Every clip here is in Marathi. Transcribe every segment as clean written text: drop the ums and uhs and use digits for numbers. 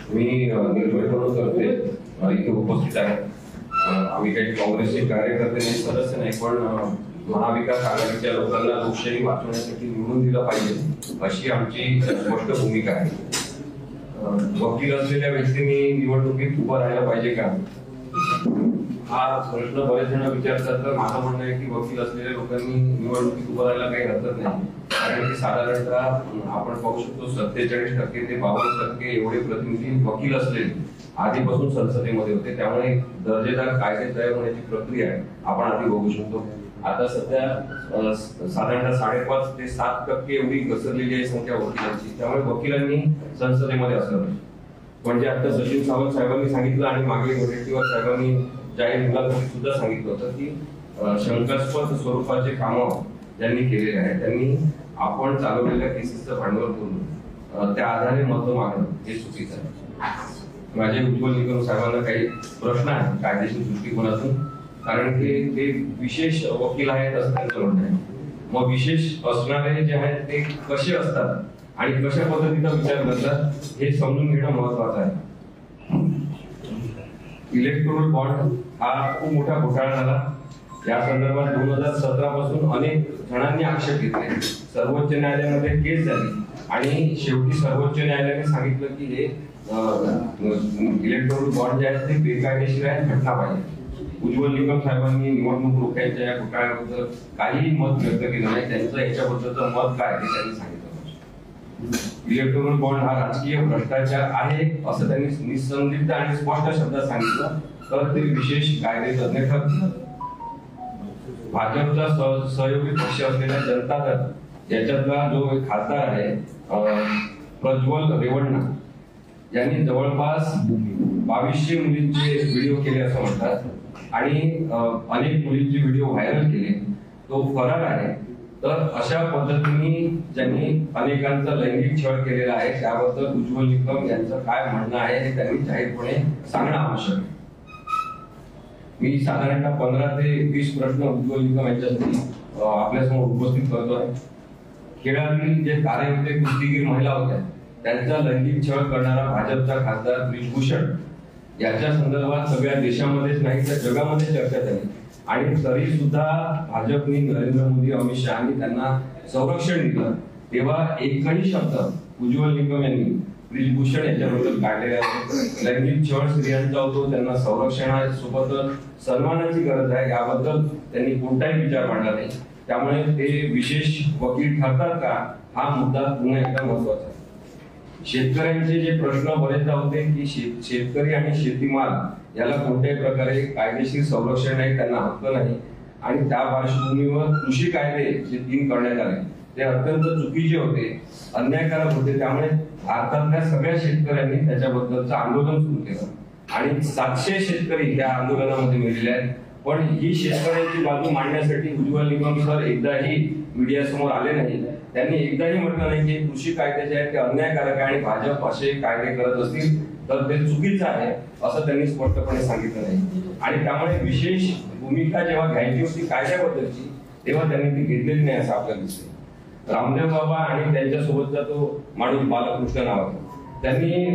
मी निर्भय करते इथे उपस्थित आहे. आम्ही काही काँग्रेसचे कार्यकर्ते नाही, सदस्य नाही, पण महाविकास आघाडीच्या लोकांना लोकशाही वाचवण्यासाठी निवडून दिलं पाहिजे अशी आमची स्पष्ट भूमिका आहे. वकील असलेल्या व्यक्तींनी निवडणुकीत उभं राहायला पाहिजे का, हा प्रश्न बरेच जण विचारतात. तर माझं म्हणणं आहे की वकील असलेल्या लोकांनी निवडणुकीत उभं राहायला काही हरकत नाही. कारण की साधारणतः आपण पाहू शकतो 47% ते 52% एवढे प्रतिनिधी वकील असलेले आधीपासून संसदेमध्ये होते. त्यामुळे दर्जेदार कायदे तयार होण्याची प्रक्रिया आपण आधी बघू शकतो. आता सध्या साधारणतः 5.5 ते 7% एवढी घसरलेली आहे संख्या वकिलांची. त्यामुळे वकिलांनी संसदेमध्ये असलं म्हणजे आता सचिन सावंत साहेबांनी सांगितलं आणि मागे वडेट्टीवार साहेबांनी जाहीर मुलाखतीत सुद्धा सांगितलं होतं की शंकास्पद स्वरूपाचे कामं ज्यांनी केलेले आहे त्यांनी आपण चालवलेल्या केसेसचं भांडवल करून त्या आधारे मतं मागणं हे चुकीचं आहे. माझे उज्ज्वल निकम साहेबांना काही प्रश्न आहेत कायदेशीर दृष्टिकोनातून, कारण की ते विशेष वकील आहेत असं त्यांचं म्हणणं आहे. मग विशेष असणारे जे आहेत ते कसे असतात आणि कशा पद्धतीचा विचार करतात हे समजून घेणं महत्वाचं आहे. इलेक्टोरल बॉन्ड हा खूप मोठा घोटाळा झाला. या संदर्भात 2017 पासून अनेक जणांनी आक्षेप घेतले. सर्वोच्च न्यायालयामध्ये केस झाली आणि शेवटी सर्वोच्च न्यायालयाने सांगितलं की हे इलेक्टोरल बॉन्ड जे आहेत ते बेकायदेशीर आहे, घटना पाहिजे. उज्ज्वल निकम साहेबांनी निवडणूक रोख्यांच्या या घोटाळ्याबद्दल काही मत व्यक्त केलं नाही. त्यांचं याच्याबद्दलचं मत काय ते त्यांनी सांगितलं. इलेक्टोरल बॉन्ड हा राजकीय भ्रष्टाचार आहे असं त्यांनी निसंदिग्ध आणि स्पष्ट शब्दात सांगितलं तर ते विशेष कायदे तज्ञ ठरतील. भाजपचा सहयोगी पक्ष असलेल्या जनता दल याच्यातला जो खासदार आहे प्रज्वल रेवण्णा यांनी जवळपास 2200 मुलींचे व्हिडिओ केले असं म्हणतात आणि अनेक मुलींचे व्हिडिओ व्हायरल केले. तो फरार आहे. तर अशा पद्धतीने ज्यांनी अनेकांचा लैंगिक छळ केलेला आहे त्याबद्दल उज्ज्वल निकम यांचं काय म्हणणं आहे हे त्यांनी जाहीरपणे सांगणं आवश्यक आहे. मी साधारणतः 15 ते 20 प्रश्न उज्ज्वल निकम यांच्यासाठी आपल्यासमोर उपस्थित करतोय. खेळातील जे तारे होते, कुस्तीगीर महिला होत्या, त्यांचा लैंगिक छळ करणारा भाजपचा खासदार ब्रिजभूषण याच्या संदर्भात सगळ्या देशामध्येच नाही तर जगामध्ये चर्चा झाली आणि तरी सुद्धा भाजपने नरेंद्र मोदी अमित शहानी त्यांना संरक्षण दिलं. तेव्हा एकही शब्द उज्ज्वल निकम यांनी ब्रिजभूषण याच्याबद्दल काढलेला आहे. लैंगिक छळ स्त्रियांचा होतो, त्यांना संरक्षणासोबतच सन्मानाची गरज आहे याबद्दल त्यांनी कोणताही विचार मांडला नाही. त्यामुळे ते विशेष वकील ठरतात का हा मुद्दा पुन्हा एकदा महत्वाचा आहे. शेतकऱ्यांचे जे प्रश्न बरेचदा होते की शेतकरी आणि शेतीमाल याला कोणत्याही प्रकारे कायदेशीर संरक्षण नाही, त्यांना हक्क नाही आणि त्या पार्श्वभूमीवर कृषी कायदे जे 3 करण्यात आले ते अत्यंत चुकीचे होते, अन्यायकारक होते. त्यामुळे भारतातल्या सगळ्या शेतकऱ्यांनी त्याच्याबद्दलचं आंदोलन सुरू केलं आणि 700 शेतकरी त्या आंदोलनामध्ये मिळाले आहेत. पण ही शेतकऱ्यांची बाजू मांडण्यासाठी उज्ज्वल निकम सर एकदाही मीडिया समोर आले नाही. त्यांनी एकदाही म्हटलं नाही की कृषी कायदे जे आहेत ते अन्यायकारक आहे आणि भाजप असे कायदे करत असतील तर ते चुकीचं आहे असं त्यांनी स्पष्टपणे सांगितलं नाही. आणि त्यामुळे विशेष भूमिका जेव्हा घ्यायची होती कायद्याबद्दलची तेव्हा त्यांनी ती घेतलेली नाही असं आपल्याला दिसते. रामदेव बाबा आणि त्यांच्यासोबतचा तो माणूस बालकृष्ण नावाचा त्यांनी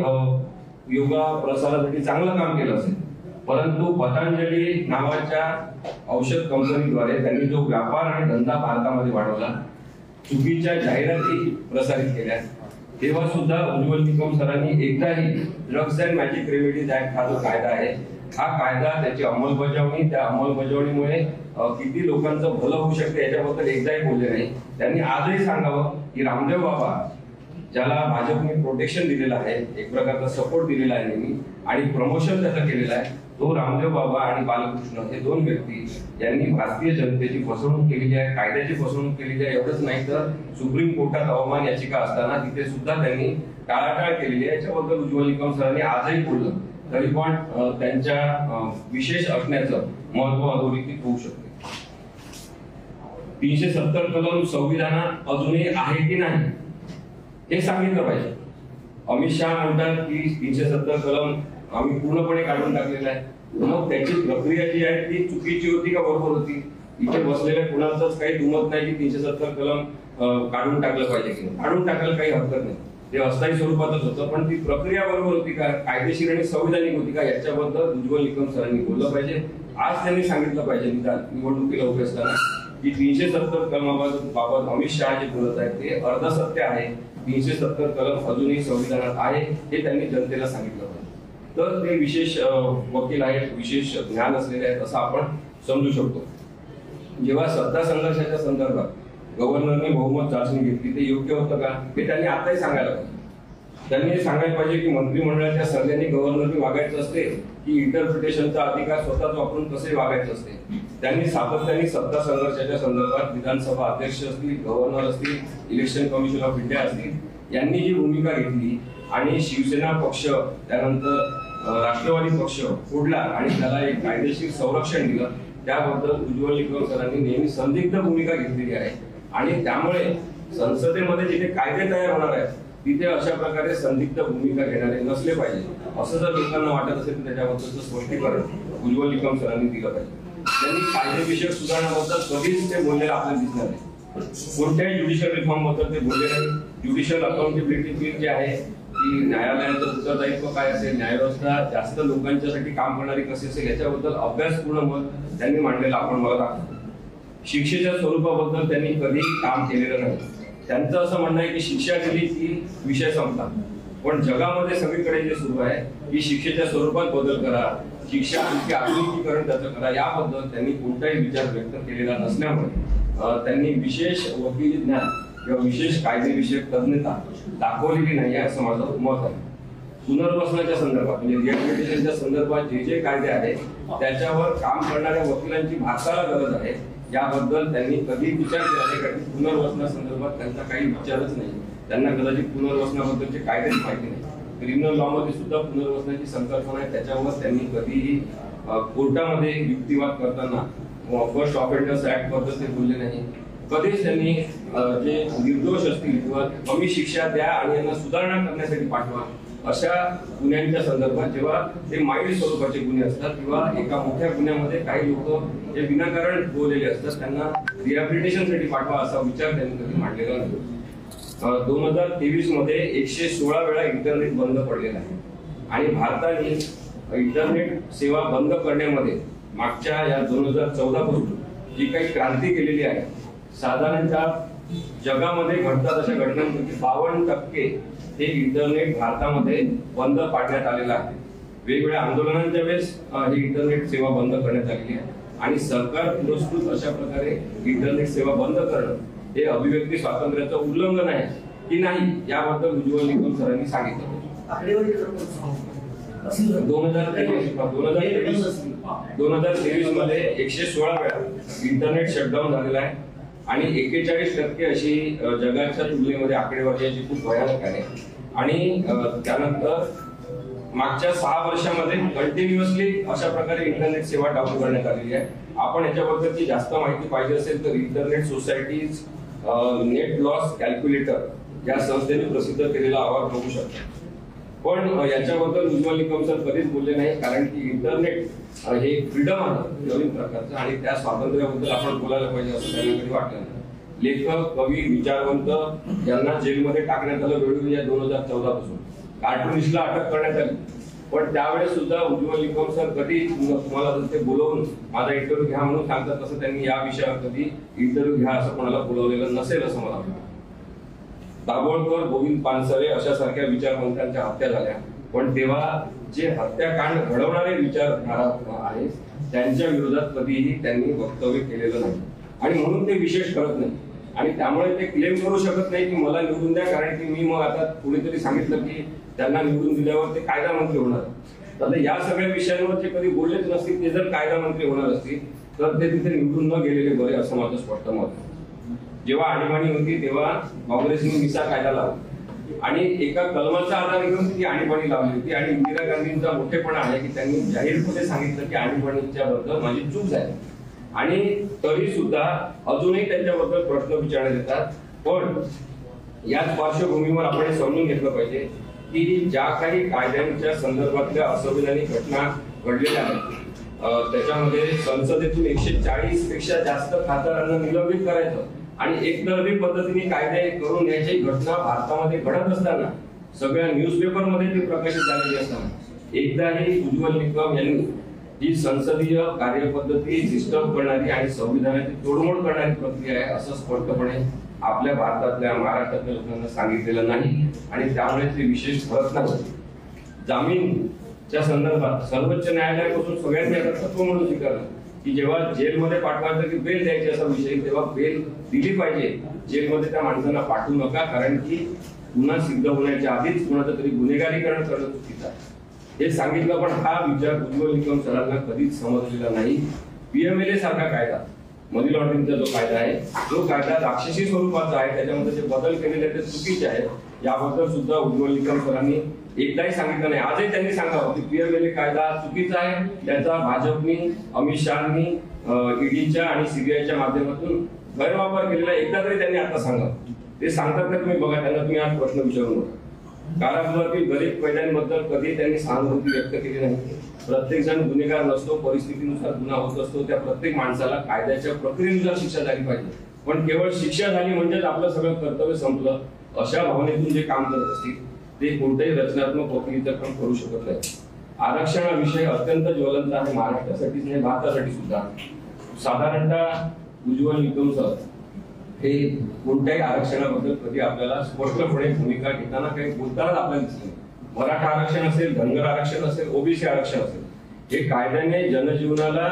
योगा प्रसारासाठी चांगलं काम केलं असेल, परंतु पतंजली नावाच्या औषध कंपनीद्वारे त्यांनी जो व्यापार आणि धंदा भारतामध्ये वाढवला, चुकीच्या जाहिराती प्रसारित केल्या, तेव्हा सुद्धा उज्ज्वल निकम सरांनी एकदाही drugs and magic remedies act हा जो कायदा आहे हा कायदा त्याची अंमलबजावणी, त्या अंमलबजावणीमुळे किती लोकांचं भलं होऊ शकते याच्याबद्दल एकदाही बोलले नाही. त्यांनी आजही सांगावं की रामदेव बाबा ज्याला भाजपने प्रोटेक्शन दिलेलं आहे, एक प्रकारचा सपोर्ट दिलेला आहे नेहमी आणि प्रमोशन त्याचं केलेलं आहे, तो रामदेव बाबा आणि बालकृष्ण हे 2 व्यक्ती यांनी भारतीय जनतेची फसवणूक केलेली आहे, कायद्याची फसवणूक केलेली आहे. एवढंच नाही तर सुप्रीम कोर्टात अवमान याचिका असताना तिथे सुद्धा त्यांनी टाळाटाळ केलेली आहे. याच्याबद्दल उज्ज्वल निकम सरांनी आजही बोललं तरी पण त्यांच्या विशेष असण्याचं महत्व अधोरेखित होऊ शकते. 370 कलम संविधानात अजूनही आहे की नाही हे सांगितलं पाहिजे. अमित शहा म्हणतात की 370 कलम आम्ही पूर्णपणे काढून टाकलेलं आहे. मग त्याची प्रक्रिया जी आहे ती चुकीची होती का बरोबर होती? इथे बसलेल्या कुणाचंच काही दुमत नाही की 370 कलम काढून टाकलं पाहिजे की काढून टाकायला काही हरकत नाही. ते अस्थायी स्वरूपातच होतं, पण ती प्रक्रिया बरोबर होती का, कायदेशीर आणि संविधानिक होती का, याच्याबद्दल उज्ज्वल निकम सरांनी बोललं पाहिजे. आज त्यांनी सांगितलं पाहिजे निवडणुकीला उभे असताना की 370 कलमाबाबत अमित शहा जे बोलत आहेत ते अर्धसत्य आहे. 370 कलम अजूनही संविधानात आहे हे त्यांनी जनतेला सांगितलं पाहिजे. तर ते विशेष वकील आहेत, विशेष ज्ञान असलेले आहेत असं आपण समजू शकतो. जेव्हा सत्ता संघर्षाच्या संदर्भात गव्हर्नरने बहुमत चाचणी घेतली ते योग्य होतं का हे त्यांनी आताही सांगायला पाहिजे. त्यांनी सांगायला पाहिजे की मंत्रिमंडळाच्या सल्ल्याने गव्हर्नरने वागायचं असते की इंटरप्रिटेशनचा अधिकार स्वतःच वापरून कसे वागायचं असते. त्यांनी सातत्याने सत्ता संघर्षाच्या संदर्भात विधानसभा अध्यक्ष असतील, गव्हर्नर असतील, इलेक्शन कमिशन ऑफ इंडिया असतील यांनी जी भूमिका घेतली आणि शिवसेना पक्ष त्यानंतर राष्ट्रवादी पक्ष फोडला आणि त्याला एक कायदेशीर संरक्षण दिलं, त्याबद्दल उज्ज्वल निकम सरांनी नेहमी संदिग्ध भूमिका घेतलेली आहे. आणि त्यामुळे संसदेमध्ये जिथे कायदे तयार होणार आहेत तिथे अशा प्रकारे संदिग्ध भूमिका घेणारे नसले पाहिजे असं जर लोकांना वाटत असेल तर त्याच्याबद्दलचं स्पष्टीकरण उज्ज्वल निकम सरांनी दिलं पाहिजे. त्यांनी कायदेविषयक सुधारणाबद्दल कधीच ते बोललेलं आपल्याला दिसणार नाही. कोणत्याही ज्युडिशियल रिफॉर्म बद्दल ते बोलले नाही. ज्युडिशियल अकाउंटेबिलिटी बिल जे आहे की न्यायालयाचं उत्तरदायित्व काय असेल, न्यायव्यवस्था जास्त लोकांच्यासाठी काम करणारी कशी असेल याच्याबद्दल अभ्यासपूर्ण मत त्यांनी मांडलेलं आपण मला दाखवतो. शिक्षेच्या स्वरूपाबद्दल त्यांनी कधीही काम केलेलं नाही. त्यांचं असं म्हणणं आहे की शिक्षा दिली की विषय संपला, पण जगामध्ये सगळीकडे जे सुरू आहे की शिक्षेच्या स्वरूपात बदल करा, शिक्षा आणखी आधुनिकीकरण त्याचं करा, याबद्दल त्यांनी कोणताही विचार व्यक्त केलेला नसल्यामुळे त्यांनी विशेष वकिली ज्ञान किंवा विशेष कायदेविषयक तज्ञता दाखवलेली नाही आहे असं माझं मत आहे. पुनर्वसनाच्या संदर्भात म्हणजे रिहॅबिलिटेशनच्या संदर्भात जे जे कायदे आहेत त्याच्यावर काम करणाऱ्या वकिलांची भारताला गरज आहे याबद्दल त्यांनी कधी विचार केला नाही. कारण पुनर्वसनासंदर्भात त्यांचा काही विचारच नाही. त्यांना कदाचित पुनर्वसनाबद्दलचे कायदेच माहिती नाही. क्रिमिनल लॉ मध्ये सुद्धा पुनर्वसनाची संकल्पना आहे, त्याच्यावर त्यांनी कधीही कोर्टामध्ये युक्तिवाद करताना फर्स्ट ऑफेंडर्स ऍक्ट बद्दल ते बोलले नाही. कधीच त्यांनी जे निर्दोष असतील किंवा कमी शिक्षा द्या आणि यांना सुधारणा करण्यासाठी पाठवा अशा गुन्ह्यांच्या संदर्भात जेव्हा ते माईल्ड स्वरूपाचे गुन्हे असतात किंवा एका मोठ्या गुन्ह्यामध्ये काही लोक जे विनाकारण बोललेले असतात त्यांना रिहॅबिलिटेशनसाठी पाठवा असा विचार त्यांनी कधी मांडलेला नाही. 2023 मध्ये 116 वेळा इंटरनेट बंद पडलेला आहे आणि भारताने इंटरनेट सेवा बंद करण्यामध्ये मागच्या या 2014 पासून जी काही क्रांती केलेली आहे, साधारणतः जगामध्ये घडतात अशा घटनांपैकी 52% हे इंटरनेट भारतामध्ये बंद पाडण्यात आलेलं आहे. वेगवेगळ्या आंदोलनांच्या वेळेस ही इंटरनेट सेवा बंद करण्यात आलेली आहे आणि सरकार पुरस्कृत अशा प्रकारे इंटरनेट सेवा बंद करणं हे अभिव्यक्ती स्वातंत्र्याचं उल्लंघन आहे की नाही याबद्दल उज्ज्वल निकम सरांनी सांगितलं. 2023 मध्ये 116 वेळा इंटरनेट शटडाऊन झालेला आहे आणि 41% अशी जगाच्या तुलनेमध्ये आकडेवारी आहे जी खूप भयानक आहे. आणि त्यानंतर मागच्या 6 वर्षामध्ये कंटिन्युअसली अशा प्रकारे इंटरनेट सेवा डाऊन करण्यात आलेली आहे. आपण याच्याबद्दलची जास्त माहिती पाहिजे असेल तर internet societies net loss calculator या संस्थेने प्रसिद्ध केलेला अहवाल बघू शकता. पण याच्याबद्दल उज्ज्वल निकम सर कधीच बोलले नाही, कारण की इंटरनेट हे फ्रीडम आहे नवीन प्रकारचं आणि त्या स्वातंत्र्याबद्दल आपण बोलायला पाहिजे असं त्यांना कधी वाटलं नाही. लेखक, कवी, विचारवंत यांना जेलमध्ये टाकण्यात आलं वेळोवेळी या 2014 पासून. कार्टुनिस्टला अटक करण्यात आली, पण त्यावेळेस सुद्धा उज्ज्वल निकम सर कधी तुम्हाला जर ते बोलवून माझा इंटरव्ह्यू घ्या म्हणून सांगतात तसं त्यांनी या विषयावर कधी इंटरव्ह्यू घ्या असं कोणाला बोलवलेलं नसेल असं मला वाटतं. दाभोळकर, गोविंद पानसरे अशा सारख्या विचारवंतांच्या हत्या झाल्या, पण तेव्हा जे हत्याकांड घडवणारे विचारधारा आहेत त्यांच्या विरोधात कधीही त्यांनी वक्तव्य केलेलं नाही आणि म्हणून ते विशेष करत नाही आणि त्यामुळे ते क्लेम करू शकत नाही की मला निवडून द्या, कारण की मी मग आता कुणीतरी सांगितलं की त्यांना निवडून दिल्यावर ते कायदा मंत्री होणार. तर या सगळ्या विषयांवर जे कधी बोललेच नसतील ते जर कायदा मंत्री होणार असतील तर ते तिथे निवडून न गेलेले बरे असं माझं स्पष्ट मत आहे. जेव्हा आणीबाणी होती तेव्हा काँग्रेसने मिसा कायदा लावला आणि एका कलमाचा आधार घेऊन ती आणीबाणी लावली होती आणि इंदिरा गांधींचा मोठेपणा आहे की त्यांनी जाहीरपणे सांगितलं की आणीबाणीच्या बद्दल माझी चूक झाली आणि तरी सुद्धा अजूनही त्यांच्याबद्दल प्रश्न विचारण्यात येतात. पण याच पार्श्वभूमीवर आपण समजून घेतलं पाहिजे की ज्या काही कायद्यांच्या संदर्भातल्या असंविधानिक घटना घडलेल्या आहेत त्याच्यामध्ये संसदेतून 140 पेक्षा जास्त खासदारांना निलंबित करायचं आणि एकतर्फी पद्धतीने कायदे करून न्यायची घटना भारतामध्ये घडत असताना सगळ्या न्यूजपेपर मध्ये ते प्रकाशित झालेली असताना एकदाही उज्ज्वल निकम यांनी ही संसदीय कार्यपद्धती डिस्टर्ब करणारी आणि संविधानाची तोडमोड करणारी प्रक्रिया आहे असं स्पष्टपणे आपल्या भारतातल्या महाराष्ट्रातल्या लोकांना सांगितलेलं नाही आणि त्यामुळे ते विशेष फरक नाही. जामीनच्या संदर्भात सर्वोच्च न्यायालयापासून सगळ्यांनी आता तत्व म्हणून स्वीकारलं की जेव्हा जेलमध्ये पाठवायचं की बेल द्यायची असा विषय, तेव्हा बेल दिली पाहिजे. जेलमध्ये त्या माणसांना पाठवू नका, कारण की गुन्हा सिद्ध होण्याच्या आधीच कुणाचं तरी गुन्हेगारीकरण करणं चुकीचं आहे हे सांगितलं. पण हा विचार उज्ज्वल निकम सरांना कधीच समजलेला नाही. PMLA सारखा कायदा, मनी लॉन्ड्रिंगचा जो कायदा आहे, जो कायदा राक्षसी स्वरूपाचा आहे, त्याच्यामध्ये जे बदल केलेले ते चुकीचे आहेत. याबद्दल सुद्धा उज्ज्वल निकम सरांनी एकदाही सांगितलं नाही. आजही त्यांनी सांगावं की PMLA कायदा चुकीचा आहे, त्याचा भाजपनी, अमित शहानी, ईडीच्या आणि CBIच्या माध्यमातून गैरवापर केलेला एकदा तरी त्यांनी आता सांगावं. ते सांगतात का तुम्ही बघा, त्यांना तुम्ही आज प्रश्न विचारू नका. कारागृहातील गरीब कैद्यांबद्दल कधी त्यांनी सहानुभूती व्यक्त केली नाही. प्रत्येक जण गुन्हेगार नसतो, परिस्थितीनुसार गुन्हा होत असतो. त्या प्रत्येक माणसाला कायद्याच्या प्रक्रियेनुसार शिक्षा झाली पाहिजे. पण केवळ शिक्षा झाली म्हणजेच आपलं सगळं कर्तव्य संपलं अशा भावनेतून जे काम करत असतील ते कोणत्याही रचनात्मक वकिलीचं काम करू शकत नाही. आरक्षण हा विषय अत्यंत ज्वलंत आहे, महाराष्ट्रासाठीच नाही भारतासाठी सुद्धा. साधारणतः उज्ज्वल निकम सर हे कोणत्याही आरक्षणाबद्दल कधी आपल्याला स्पष्टपणे भूमिका घेताना काही बोलतानाच आपल्याला दिसले. मराठा आरक्षण असेल, धनगर आरक्षण असेल, OBC आरक्षण असेल, हे कायद्याने जनजीवनाला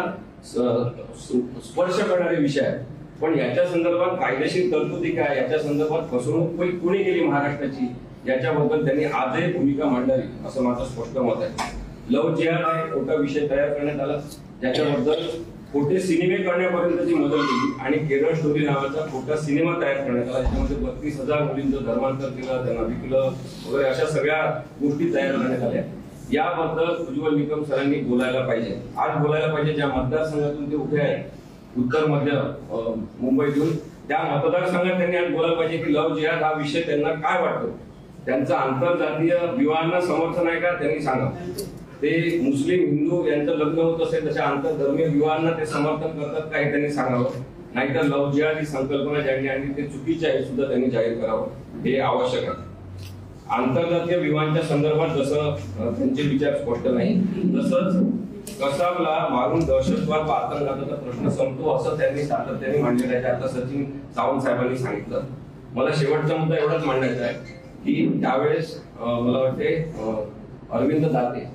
स्पर्श करणारे विषय आहेत. पण याच्या संदर्भात कायदेशीर तरतुदी काय, याच्या संदर्भात फसवणूक कोणी केली महाराष्ट्राची, याच्याबद्दल त्यांनी आजही भूमिका मांडावी असं माझं स्पष्ट मत आहे. लव जिहाद हा एक खोटा विषय तयार करण्यात आला, ज्याच्याबद्दल खोटे सिनेमे करण्यापर्यंतची मदत केली आणि केरळ स्टोरी नावाचा खोटा सिनेमा तयार करण्यात आला, ज्याच्यामध्ये 32,000 मुलींचं धर्मांतर केलं, त्यांना विकलं वगैरे अशा सगळ्या गोष्टी तयार करण्यात आल्या. याबद्दल उज्ज्वल निकम सरांनी बोलायला पाहिजे. आज बोलायला पाहिजे. ज्या मतदारसंघातून ते उभे आहेत, उत्तर मध्य मुंबईतून, त्या मतदारसंघात त्यांनी आज बोलायला पाहिजे की लव जिहाद हा विषय त्यांना काय वाटतो. त्यांचं आंतरजातीय विवाहांना समर्थन आहे का, त्यांनी सांगा. ते मुस्लिम हिंदू यांचं लग्न होत असेल तशा आंतरधर्मीय विवाहांना ते समर्थन करतात का हे त्यांनी सांगावं. नाहीतर लव जिहाद ही संकल्पना ज्यांनी आणली ते चुकीची आहे सुद्धा त्यांनी जाहीर करावं, हे आवश्यक आहे. आंतरजातीय विवाहांच्या संदर्भात जसं त्यांचे विचार स्पष्ट नाही, तसंच कसाबला मारून दहशतवाद व आतंकवादाचा प्रश्न संपतो असं त्यांनी सातत्याने मांडलेलं आहे. आता सचिन सावंत साहेबांनी सांगितलं. मला शेवटचा मुद्दा एवढाच मांडायचा आहे की त्यावेळेस मला वाटते अरविंद दाते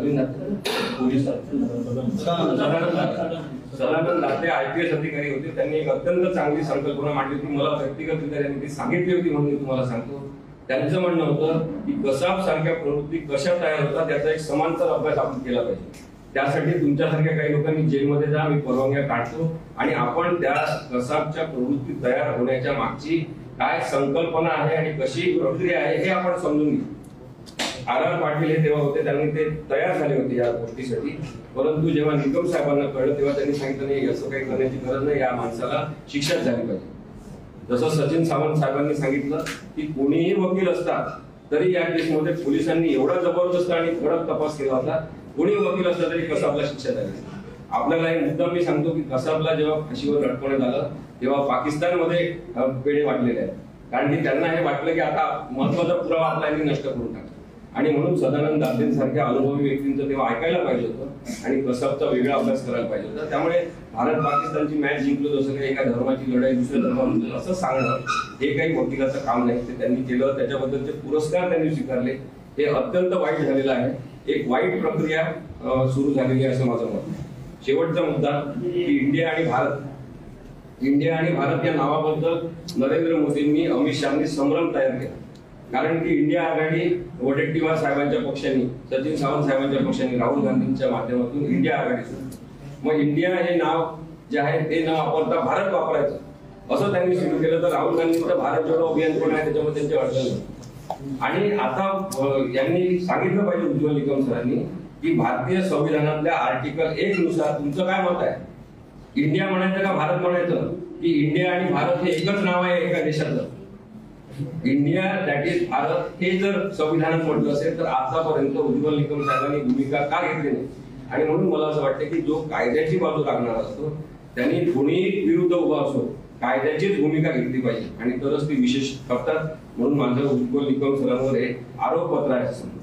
सदानंद दाते IPS अधिकारी होते. त्यांनी एक अत्यंत चांगली संकल्पना मांडली होती. मला व्यक्तिगतरित्या त्यांनी ती सांगितली होती म्हणून मी तुम्हाला सांगतो. त्यांचं म्हणणं होतं की कसाब सारख्या प्रवृत्ती कशा तयार होतात त्याचा एक समांतर अभ्यास आपण केला पाहिजे. त्यासाठी तुमच्यासारख्या काही लोकांनी जेलमध्ये जा, मी परवानग्या काढतो आणि आपण त्या कसाबच्या प्रवृत्ती तयार होण्याच्या मागची काय संकल्पना आहे आणि कशी प्रक्रिया आहे हे आपण समजून घेऊ. RR पाटील हे तेव्हा होते, त्यांनी ते तयार झाले होते या गोष्टीसाठी. परंतु जेव्हा निकम साहेबांना कळलं तेव्हा त्यांनी सांगितलं नाही, असं काही करण्याची गरज नाही, या माणसाला शिक्षाच झाली पाहिजे. जसं सचिन सावंत साहेबांनी सांगितलं की कोणीही वकील असतात तरी या केसमध्ये पोलिसांनी एवढा जबरदस्त आणि कडक तपास केला होता, कोणी वकील असला तरी कसाबला शिक्षा झाली. आपल्याला एक मुद्दा मी सांगतो की कसाबला जेव्हा फाशीवर लटकवण्यात आलं तेव्हा पाकिस्तानमध्ये पेढे वाटलेले आहेत, कारण की त्यांना हे वाटलं की आता महत्वाचा पुरावा आपला नष्ट करून टाकला. आणि म्हणून सदानंद दातेंसारख्या अनुभवी व्यक्तींचं तेव्हा ऐकायला पाहिजे होतं आणि कसाबचा वेगळा अभ्यास करायला पाहिजे होता. त्यामुळे भारत पाकिस्तानची मॅच जिंकलो जसं काही एका धर्माची लढाई दुसऱ्या धर्माबद्दल असं सांगणं हे काही वकिलाचं काम नाही. ते त्यांनी केलं, त्याच्याबद्दलचे पुरस्कार त्यांनी स्वीकारले, हे अत्यंत वाईट झालेलं आहे. एक वाईट प्रक्रिया सुरू झालेली आहे असं माझं मत आहे. शेवटचा मुद्दा की इंडिया आणि भारत या नावाबद्दल नरेंद्र मोदींनी, अमित शहानी संभ्रम तयार केला. कारण की इंडिया आघाडी वडेट्टीवार साहेबांच्या पक्षांनी, सचिन सावंत साहेबांच्या पक्षांनी, राहुल गांधींच्या माध्यमातून इंडिया आघाडी सुरू. मग इंडिया हे नाव जे आहे ते न वापरता भारत वापरायचं असं त्यांनी सुरू केलं. तर राहुल गांधींचं भारत जोडो अभियान कोण आहे त्याच्यामध्ये त्यांची अडचण होती. आणि आता यांनी सांगितलं पाहिजे उज्ज्वल निकम सरांनी की भारतीय संविधानातल्या आर्टिकल 1 नुसार तुमचं काय मत आहे, इंडिया म्हणायचं का भारत म्हणायचं, की इंडिया आणि भारत हे एकच नाव आहे एका देशाचं. इंडिया दॅट इज भारत हे जर संविधानात म्हटलं असेल तर आतापर्यंत उज्ज्वल निकम साहेबांनी भूमिका का घेतली नाही. आणि म्हणून मला असं वाटतं की जो कायद्याची बाजू लागणार असतो त्यांनी कोणी विरुद्ध उभा असो कायद्याचीच भूमिका घेतली पाहिजे आणि तरच ती विशेष करतात. म्हणून माझं उज्ज्वल निकम सरांवर हे आरोपपत्र आहे.